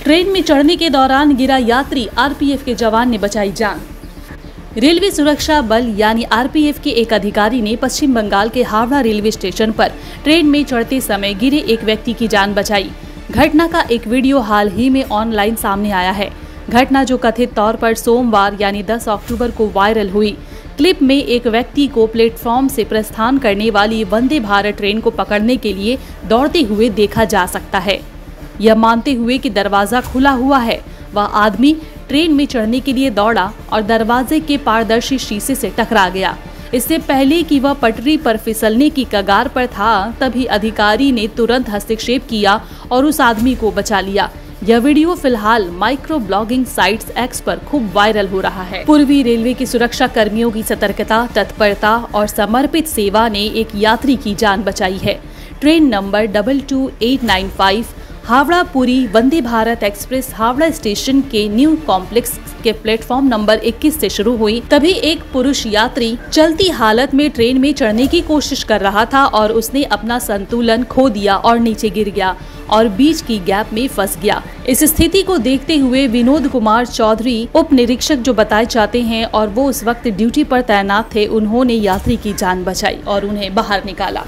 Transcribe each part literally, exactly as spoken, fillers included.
Train में चढ़ने के दौरान गिरा यात्री, आरपीएफ के जवान ने बचाई जान। रेलवे सुरक्षा बल यानी आरपीएफ के एक अधिकारी ने पश्चिम बंगाल के हावड़ा रेलवे स्टेशन पर ट्रेन में चढ़ते समय गिरे एक व्यक्ति की जान बचाई। घटना का एक वीडियो हाल ही में ऑनलाइन सामने आया है। घटना जो कथित तौर पर सोमवार यानी दस अक्टूबर को वायरल हुई। क्लिप में एक व्यक्ति को प्लेटफॉर्म से प्रस्थान करने वाली वंदे भारत ट्रेन को पकड़ने के लिए दौड़ते हुए देखा जा सकता है। यह मानते हुए कि दरवाजा खुला हुआ है, वह आदमी ट्रेन में चढ़ने के लिए दौड़ा और दरवाजे के पारदर्शी शीशे से टकरा गया। इससे पहले कि वह पटरी पर फिसलने की कगार पर था, तभी अधिकारी ने तुरंत हस्तक्षेप किया और उस आदमी को बचा लिया। यह वीडियो फिलहाल माइक्रो ब्लॉगिंग साइट्स एक्स पर खूब वायरल हो रहा है। पूर्वी रेलवे की सुरक्षा कर्मियों की सतर्कता, तत्परता और समर्पित सेवा ने एक यात्री की जान बचाई है। Train number double two eight nine five Howrah Puri Vande Bharat express Howrah station के न्यू कॉम्प्लेक्स के प्लेटफॉर्म नंबर इक्कीस से शुरू हुई। तभी एक पुरुष यात्री चलती हालत में ट्रेन में चढ़ने की कोशिश कर रहा था और उसने अपना संतुलन खो दिया और नीचे गिर गया और बीच की गैप में फंस गया। इस स्थिति को देखते हुए विनोद कुमार चौधरी, उप निरीक्षक जो बताए जाते हैं और वो उस वक्त ड्यूटी पर तैनात थे, उन्होंने यात्री की जान बचाई और उन्हें बाहर निकाला।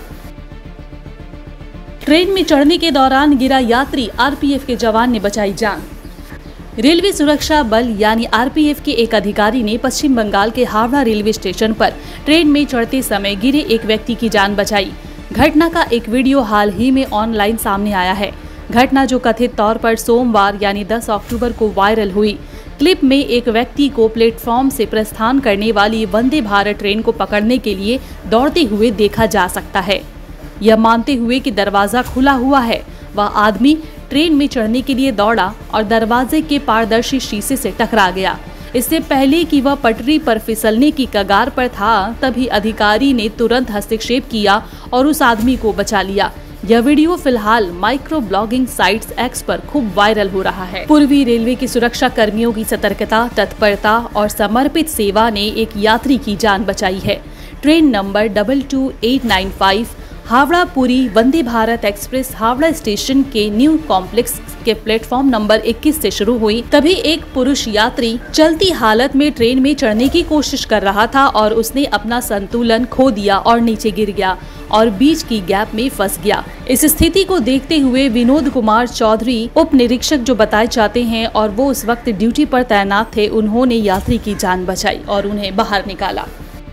ट्रेन में चढ़ने के दौरान गिरा यात्री, आरपीएफ के जवान ने बचाई जान। रेलवे सुरक्षा बल यानी आरपीएफ के एक अधिकारी ने पश्चिम बंगाल के हावड़ा रेलवे स्टेशन पर ट्रेन में चढ़ते समय गिरे एक व्यक्ति की जान बचाई। घटना का एक वीडियो हाल ही में ऑनलाइन सामने आया है। घटना जो कथित तौर पर सोमवार यानी दस अक्टूबर को वायरल हुई। क्लिप में एक व्यक्ति को प्लेटफॉर्म से प्रस्थान करने वाली वंदे भारत ट्रेन को पकड़ने के लिए दौड़ते हुए देखा जा सकता है। यह मानते हुए कि दरवाजा खुला हुआ है, वह आदमी ट्रेन में चढ़ने के लिए दौड़ा और दरवाजे के पारदर्शी शीशे से टकरा गया। इससे पहले कि वह पटरी पर फिसलने की कगार पर था, तभी अधिकारी ने तुरंत हस्तक्षेप किया और उस आदमी को बचा लिया। यह वीडियो फिलहाल माइक्रो ब्लॉगिंग साइट्स एक्स पर खूब वायरल हो रहा है। पूर्वी रेलवे की सुरक्षा कर्मियों की सतर्कता, तत्परता और समर्पित सेवा ने एक यात्री की जान बचाई है। Train number double two eight nine five Howrah Puri Vande Bharat express Howrah station के न्यू कॉम्प्लेक्स के प्लेटफॉर्म नंबर इक्कीस से शुरू हुई। तभी एक पुरुष यात्री चलती हालत में ट्रेन में चढ़ने की कोशिश कर रहा था और उसने अपना संतुलन खो दिया और नीचे गिर गया और बीच की गैप में फंस गया। इस स्थिति को देखते हुए विनोद कुमार चौधरी, उप निरीक्षक जो बताए जाते हैं और वो उस वक्त ड्यूटी पर तैनात थे, उन्होंने यात्री की जान बचाई और उन्हें बाहर निकाला।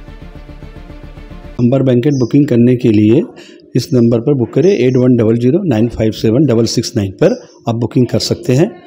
नंबर बैंकेट बुकिंग करने के लिए इस नंबर पर बुक करें eight one double zero nine five seven double six nine पर आप बुकिंग कर सकते हैं।